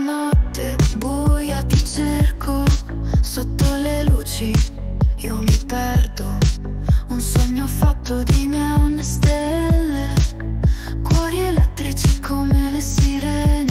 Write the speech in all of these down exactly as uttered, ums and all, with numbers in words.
notte buia ti cerco, sotto le luci io mi perdo. Un sogno fatto di neon e stelle, cuori elettrici come le sirene.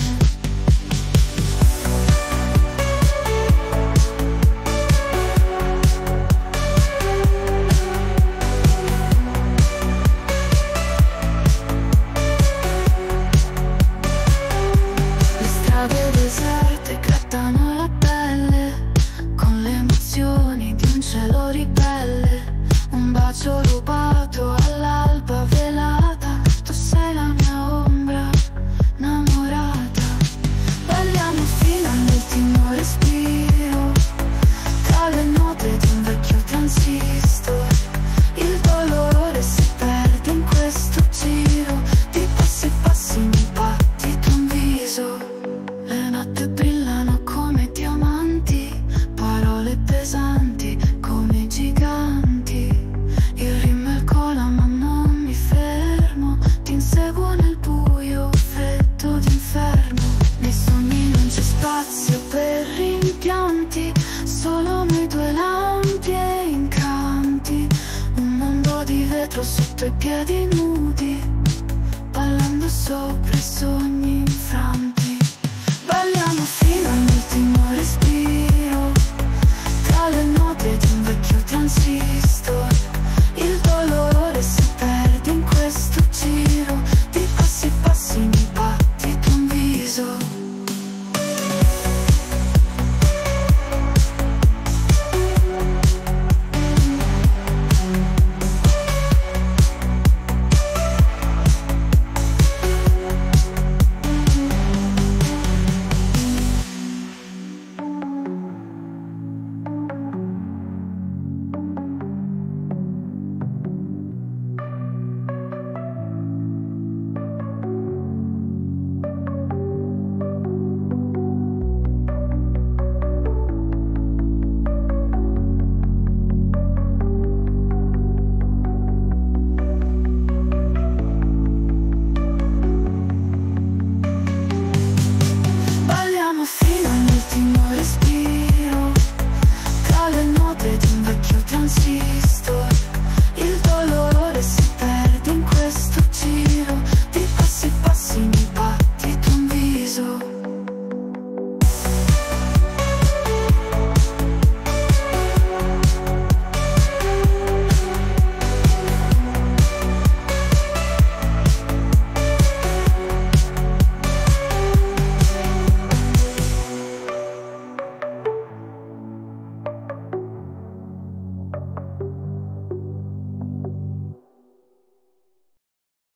Le strade deserte grattano la pelle, con le emozioni di un cielo ribelle. Un bacio rubato all'alba velata, tu sei la mia ombra innamorata. Balliamo fino all'ultimo respiro, tra le note di un vecchio transistor. Il dolore si perde in questo giro di passi e passi, mi batti un viso. Le notti brillano come diamanti, parole pesanti come giganti. Il rimel cola ma non mi fermo, ti inseguo nel buio freddo d'inferno. Nei sogni non c'è spazio per rimpianti, solo noi due lampi e incanti. Un mondo di vetro sotto i piedi nudi, ballando sopra i sogni infranti.